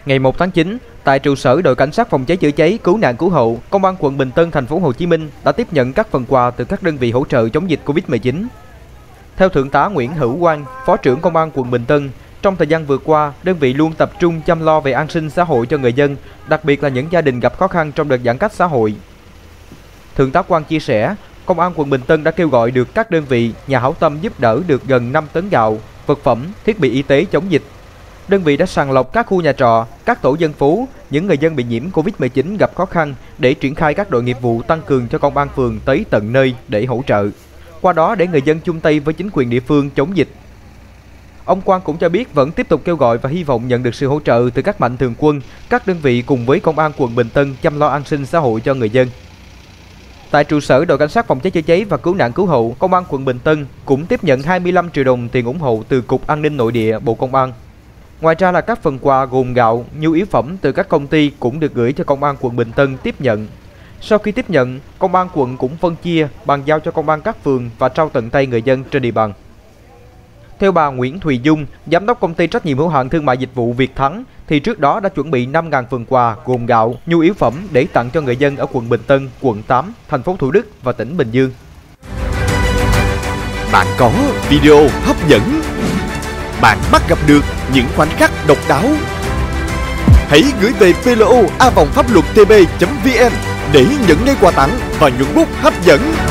Ngày 1 tháng 9, tại trụ sở đội cảnh sát phòng cháy chữa cháy, cứu nạn cứu hộ, Công an quận Bình Tân, thành phố Hồ Chí Minh đã tiếp nhận các phần quà từ các đơn vị hỗ trợ chống dịch Covid-19. Theo Thượng tá Nguyễn Hữu Quang, Phó trưởng Công an quận Bình Tân, trong thời gian vừa qua, đơn vị luôn tập trung chăm lo về an sinh xã hội cho người dân, đặc biệt là những gia đình gặp khó khăn trong đợt giãn cách xã hội. Thượng tá Quang chia sẻ, Công an quận Bình Tân đã kêu gọi được các đơn vị, nhà hảo tâm giúp đỡ được gần 5 tấn gạo, vật phẩm, thiết bị y tế chống dịch. Đơn vị đã sàng lọc các khu nhà trọ, các tổ dân phố, những người dân bị nhiễm Covid-19 gặp khó khăn để triển khai các đội nghiệp vụ tăng cường cho công an phường tới tận nơi để hỗ trợ. Qua đó để người dân chung tay với chính quyền địa phương chống dịch. Ông Quang cũng cho biết vẫn tiếp tục kêu gọi và hy vọng nhận được sự hỗ trợ từ các mạnh thường quân, các đơn vị cùng với Công an quận Bình Tân chăm lo an sinh xã hội cho người dân. Tại trụ sở đội cảnh sát phòng cháy chữa cháy và cứu nạn cứu hộ, Công an quận Bình Tân cũng tiếp nhận 25 triệu đồng tiền ủng hộ từ Cục An ninh Nội địa, Bộ Công an. Ngoài ra là các phần quà gồm gạo, nhu yếu phẩm từ các công ty cũng được gửi cho Công an quận Bình Tân tiếp nhận. Sau khi tiếp nhận, Công an quận cũng phân chia, bàn giao cho Công an các phường và trao tận tay người dân trên địa bàn. Theo bà Nguyễn Thùy Dung, Giám đốc Công ty trách nhiệm hữu hạn thương mại dịch vụ Việt Thắng, thì trước đó đã chuẩn bị 5.000 phần quà gồm gạo, nhu yếu phẩm để tặng cho người dân ở quận Bình Tân, quận 8, thành phố Thủ Đức và tỉnh Bình Dương. Bạn có video hấp dẫn, bạn bắt gặp được những khoảnh khắc độc đáo. Hãy gửi về plo@phapluottb.vn để nhận ngay quà tặng và nhuận bút hấp dẫn.